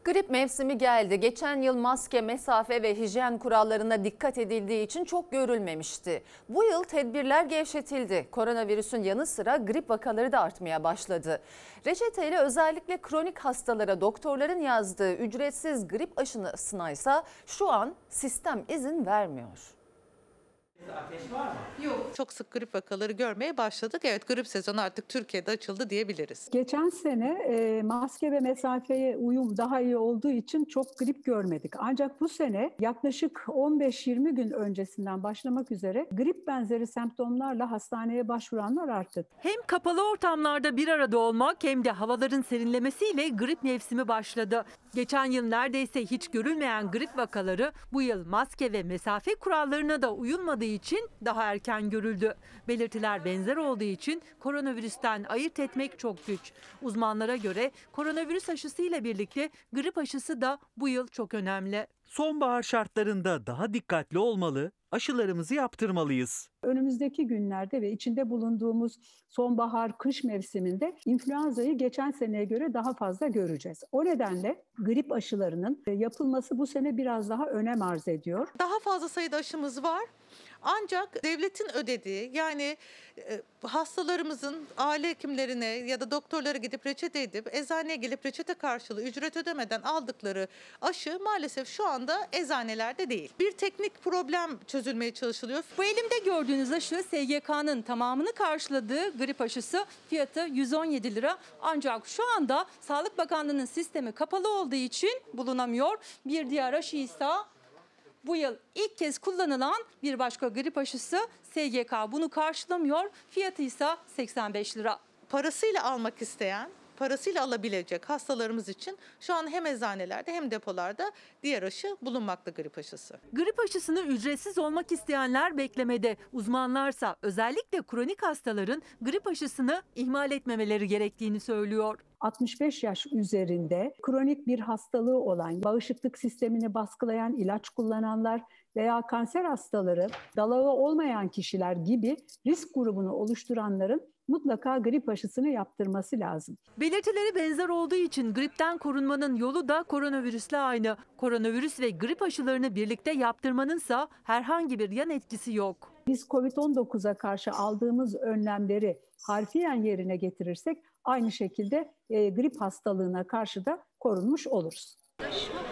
Grip mevsimi geldi. Geçen yıl maske, mesafe ve hijyen kurallarına dikkat edildiği için çok görülmemişti. Bu yıl tedbirler gevşetildi. Koronavirüsün yanı sıra grip vakaları da artmaya başladı. Reçeteyle özellikle kronik hastalara doktorların yazdığı ücretsiz grip aşısına ise şu an sistem izin vermiyor. Ateş var mı? Yok. Çok sık grip vakaları görmeye başladık. Evet, grip sezonu artık Türkiye'de açıldı diyebiliriz. Geçen sene maske ve mesafeye uyum daha iyi olduğu için çok grip görmedik. Ancak bu sene yaklaşık 15-20 gün öncesinden başlamak üzere grip benzeri semptomlarla hastaneye başvuranlar arttı. Hem kapalı ortamlarda bir arada olmak hem de havaların serinlemesiyle grip mevsimi başladı. Geçen yıl neredeyse hiç görülmeyen grip vakaları bu yıl maske ve mesafe kurallarına da uyulmadığı için daha erken görüldü. Belirtiler benzer olduğu için koronavirüsten ayırt etmek çok güç. Uzmanlara göre koronavirüs aşısı ile birlikte grip aşısı da bu yıl çok önemli. Sonbahar şartlarında daha dikkatli olmalı, aşılarımızı yaptırmalıyız. Önümüzdeki günlerde ve içinde bulunduğumuz sonbahar-kış mevsiminde influenzayı geçen seneye göre daha fazla göreceğiz. O nedenle grip aşılarının yapılması bu sene biraz daha önem arz ediyor. Daha fazla sayıda aşımız var. Ancak devletin ödediği, yani hastalarımızın aile hekimlerine ya da doktorlara gidip reçete edip eczaneye gelip reçete karşılığı ücret ödemeden aldıkları aşı maalesef şu anda eczanelerde değil. Bir teknik problem çözülmeye çalışılıyor. Bu elimde gördüğünüz aşı SGK'nın tamamını karşıladığı grip aşısı, fiyatı 117 lira. Ancak şu anda Sağlık Bakanlığı'nın sistemi kapalı olduğu için bulunamıyor. Bir diğer aşı ise bu yıl ilk kez kullanılan bir başka grip aşısı, SGK bunu karşılamıyor. Fiyatı ise 85 lira. Parasıyla almak isteyen, parasıyla alabilecek hastalarımız için şu an hem eczanelerde hem depolarda diğer aşı bulunmakta, grip aşısı. Grip aşısını ücretsiz olmak isteyenler beklemede. Uzmanlarsa özellikle kronik hastaların grip aşısını ihmal etmemeleri gerektiğini söylüyor. 65 yaş üzerinde kronik bir hastalığı olan, bağışıklık sistemini baskılayan ilaç kullananlar veya kanser hastaları, dalağı olmayan kişiler gibi risk grubunu oluşturanların mutlaka grip aşısını yaptırması lazım. Belirtileri benzer olduğu için gripten korunmanın yolu da koronavirüsle aynı. Koronavirüs ve grip aşılarını birlikte yaptırmanınsa herhangi bir yan etkisi yok. Biz COVID-19'a karşı aldığımız önlemleri harfiyen yerine getirirsek aynı şekilde grip hastalığına karşı da korunmuş oluruz.